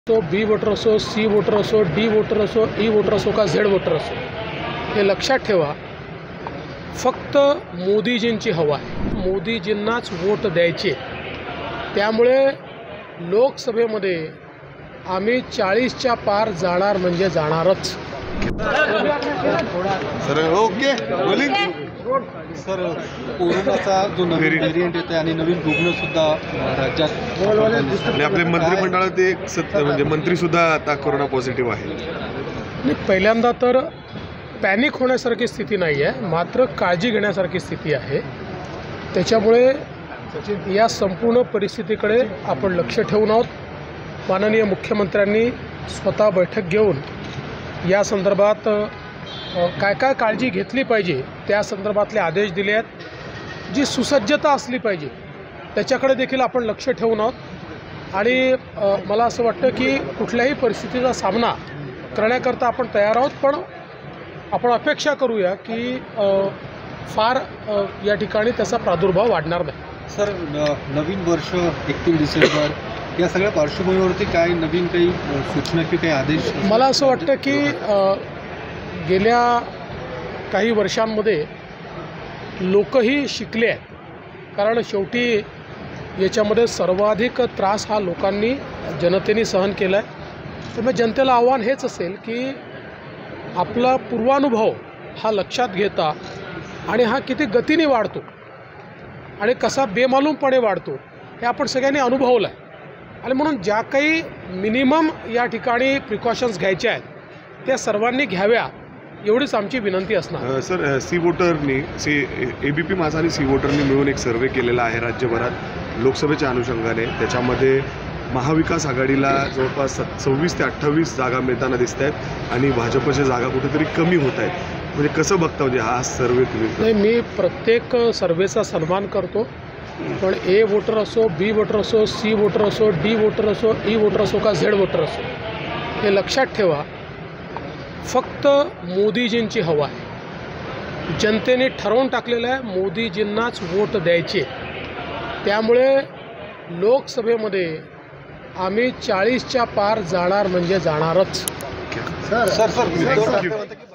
तो B voter असो, C voter असो, डी वोटर असो, ई वोटर असो का झेड वोटर असो, हे लक्षात ठेवा. फक्त मोदीजींची हवा आहे, मोदीजींनाच वोट द्यायचे. त्यामुळे लोकसभेमध्ये आम्ही 40च्या पार जाणार म्हणजे जाणारच. सर ओके बोलिंग सर, कोरोनाचा जो नवीन व्हेरियंट येतो आणि नवीन रुग्ण सुद्धा राज्यात आणि आपल्या मंत्रिमंडळात एक म्हणजे मंत्री सुद्धा आता कोरोना पॉझिटिव्ह आहे. आणि पहिल्यांदा तर पॅनिक होण्यासारखी स्थिती नाही आहे, मात्र काळजी घेण्यासारखी स्थिती आहे. त्याच्यामुळे या संपूर्ण परिस्थितीकडे आपण लक्ष ठेवून आहोत. माननीय मुख्यमंत्र्यांनी स्वतः बैठक घेऊन या संदर्भात काय काय काळजी घेतली पाहिजे त्या संदर्भातले आदेश दिले आहेत. जी सुसज्जता असली पाहिजे त्याच्याकडे देखील आपण लक्ष ठेवून आहोत. आणि मला असं वाटतं की कुठल्याही परिस्थितीचा सामना करण्याकरता आपण तयार आहोत. पण आपण अपेक्षा करूया की फार या ठिकाणी त्याचा प्रादुर्भाव वाढणार नाही. सर, नवीन वर्ष 31 डिसेंबर या सगळ्या पार्श्वभूमीवरती काय नवीन काही सूचना की काही आदेश? मला असं वाटतं की गेल्या काही वर्षांमध्ये लोकही शिकले आहेत. कारण शेवटी याच्यामध्ये सर्वाधिक त्रास हा लोकांनी जनतेने सहन केला आहे. त्यामुळे जनतेला आव्हान हेच असेल की आपला पूर्वानुभव हा लक्षात घेता आणि हा किती गतीने वाढतो आणि कसा बेमालूमपणे वाढतो हे आपण सगळ्यांनी अनुभवलं आहे. आणि म्हणून ज्या काही मिनिमम या ठिकाणी प्रिकॉशन्स घ्यायच्या आहेत त्या सर्वांनी घ्याव्या एवढीच आमची विनंती असणार. सर, सी वोटरनी ABP माझा आणि सी वोटरनी मिळून एक सर्वे केलेला आहे राज्यभरात लोकसभेच्या अनुषंगाने. त्याच्यामध्ये महाविकास आघाडीला जवळपास 26 ते 28 जागा मिळताना दिसत आहेत आणि भाजपच्या जागा कुठेतरी कमी होत आहेत. म्हणजे कसं बघता म्हणजे हा सर्वे तुम्ही? नाही, मी प्रत्येक सर्वेचा सन्मान करतो. पण ए वोटर असो, बी वोटर असो, सी वोटर असो, डी वोटर असो, ई वोटर असो का झेड वोटर असो, हे लक्षात ठेवा. फक्त मोदीजींची हवा आहे. जनतेने ठरवून टाकलेलं आहे मोदीजींनाच वोट द्यायचे. त्यामुळे लोकसभेमध्ये आम्ही 40च्या पार जाणार म्हणजे जाणारच. सर